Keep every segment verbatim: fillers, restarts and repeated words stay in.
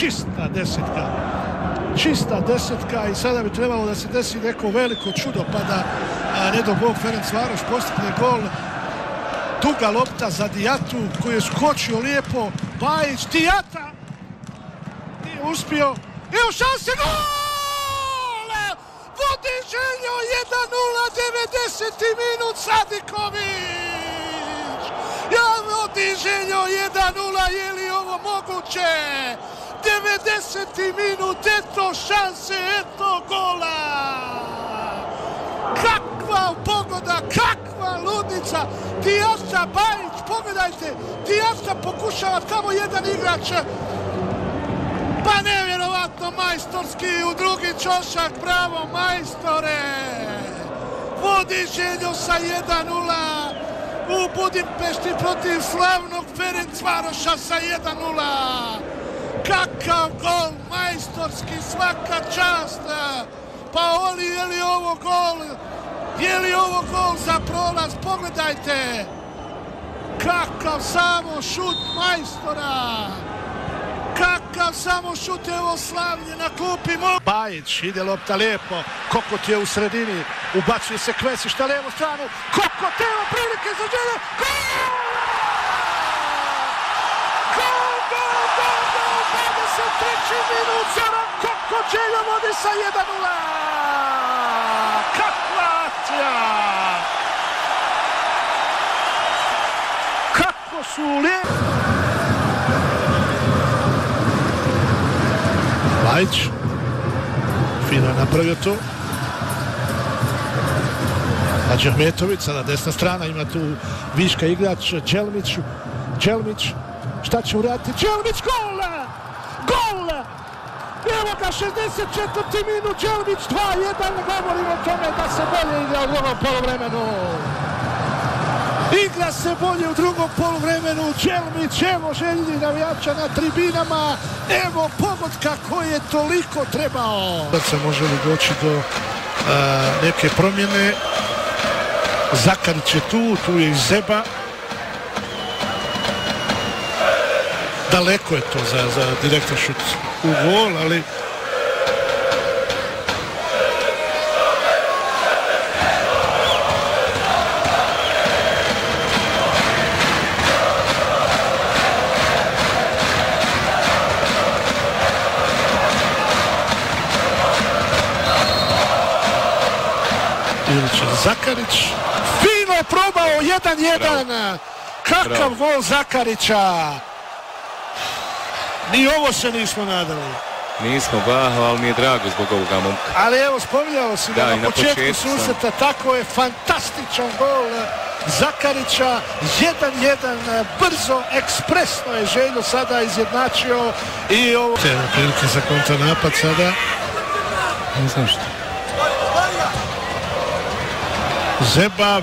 čista desetka. Čista desetka i sada bi trebalo da se desi neko veliko čudo pa da ne do Bog Ferencvaroš postigne gol. Duga lopta za Dijatu koji je skočio lijepo. Bajić, Dijata nije uspio. Evo šanse, gol! Vodi Željo jedan nula, devedeseti minut, Sadiković! Ja vodi Željo jedan nula, je li ovo moguće? devedeseti minut, eto šanse, eto gola! Kakva pogoda, kakva ludnica! Dijata, Bajić, pogledajte, Dijata pokušava tamo jedan igrač. Pa nevjerovatno majstorski u drugi čošak, bravo majstore! Vodi Željo sa jedan nula u Budimpešti protiv slavnog Ferencvaroša sa jedan nula. Kakav gol, majstorski, svaka čast! Pa oli, je li ovo gol? Je li ovo gol za prolaz? Pogledajte! Kakav samo šut majstora! Kakav samo šut, evo slavlje na klupi. Bajić, ide lopta lijepo, Kokot je u sredini, ubacuje se Kvesić na lijevu stranu, Kokot, evo prilike za Željo, gol! Gol, gol, gol, gol, dvadeset treći minut, Zoran Kokot, Željo vodi sa jedan nula! Kakva akcija! Kako su lijepi! Bajić, fino je napravio to. Adžahmetović, sada desna strana, ima tu viška igrač, Čelmić, Čelmić, šta će uraditi? Čelmić, gol! Gol! Evo ga, šezdeset četvrti minut, Čelmić, dva jedan, govorimo o tome da se bolje igra u drugom poluvremenu. Igra se bolje u drugom poluvremenu, Čelmić, evo željni navijača na tribinama, evo pogotka koji je toliko trebao. Sad se može li doći do a, neke promjene. Zakarić je tu, tu je i Zeba. Daleko je to za, za direktan šut u gol, ali Zakarić, fino probao, jedan jedan, kakav Bravo. Gol Zakarića, ni ovo se nismo nadali. Nismo, bah, ali mi je drago zbog ovoga momka. Ali evo, spominjao si da, da na, na početku, početku susreta, tako je, fantastičan gol Zakarića, jedan jedan, brzo, ekspresno je Željo sada izjednačio i ovo... Evo prilike za kontranapad sada. Ne znam što. Zeba,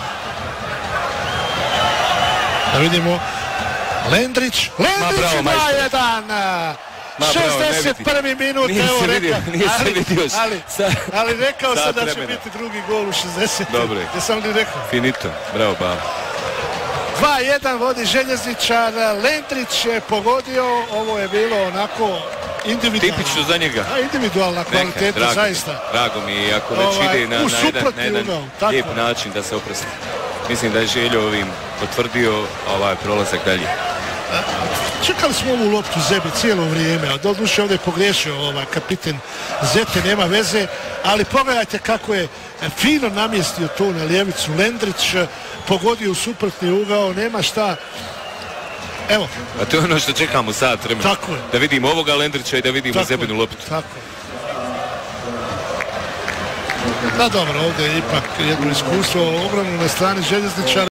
da vidimo, Lendrić, Lendrić dva jedan, šezdeset prvi minut, nije evo se vidio, rekao, nije se ali, vidio, ali, ali rekao sam da će vremena. biti drugi gol u šezdesetom. Dobro je. Jesam li rekao? Finito, bravo, ba. dva jedan vodi Željezničar, Lendrić je pogodio, ovo je bilo onako individualno. Tipično za njega. A, individualna kvaliteta, drago, zaista. Drago mi je, ako već ovaj, ide na, na jedan, na jedan ugao, lijep način da se oprosti. Mislim da je Željo ovim potvrdio ovaj prolazak dalje. Čekali smo ovu loptu Zebe cijelo vrijeme, doduše ovdje je pogriješio ovaj kapiten Zete, nema veze, ali pogledajte kako je fino namjestio to na lijevicu. Lendrić pogodio u suprotni ugao, nema šta. Evo. A to je ono što čekamo sad vremena. Tako je. Da vidimo ovoga Lendrića i da vidimo Zebinu loptu. Tako je. Da, dobro, ovdje je ipak jedno iskustvo obranu na strani Željezničara.